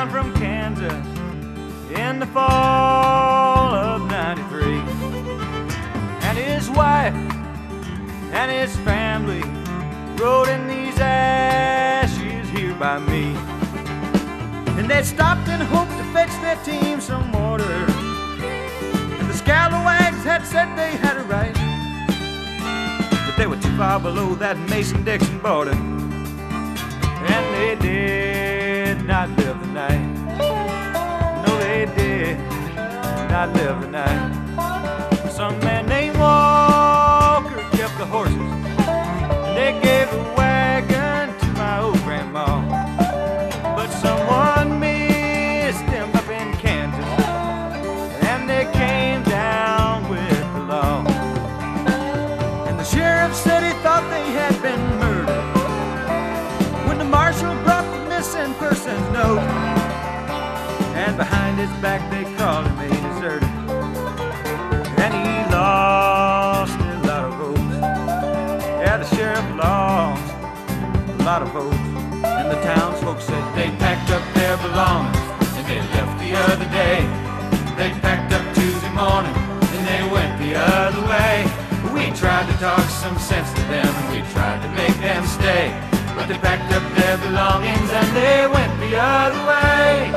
down from Kansas in the fall of '93. And his wife and his family rode in these ashes here by me. And they stopped and hoped to fetch their team some water. And the scalawags had said they had a right, but they were too far below that Mason-Dixon border, and they did not live the night. No, they did not live the night. Some man named Walker kept the horses, and they gave the wagon to my old grandma. But someone missed them up in Kansas, and they came down with the law. And the sheriff said he thought they had been murdered when the marshal brought the missing persons note. And behind his back they called him a deserter, and he lost a lot of votes. Yeah, the sheriff lost a lot of votes. And the townsfolk said they packed up their belongings and they left the other day. They packed up Tuesday morning and they went the other way. We tried to talk some sense to them and we tried to make them stay, but they packed up their belongings and they went the other way.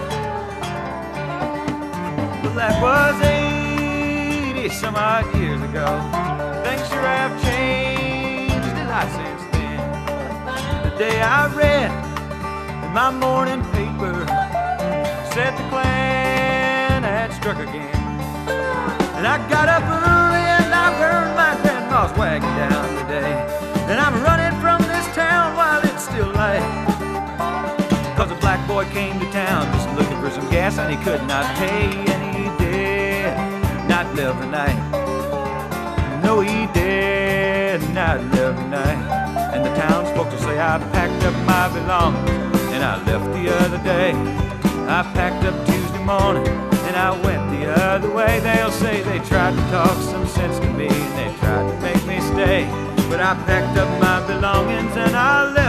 Well, that was 80 some odd years ago. Things sure have changed a lot since then. The day I read in my morning paper said the Klan had struck again. And I got up early and I burned my grandma's wagon down today. And I'm running from this town while it's still light, 'cause a black boy came to town just looking for some gas and he could not pay, and he did not live the night. No, he did not live the night. And the townsfolk will say I packed up my belongings and I left the other day. I packed up Tuesday morning and I went the other way. They'll say they tried to talk some sense to me and they tried to make me stay, but I packed up my belongings and I left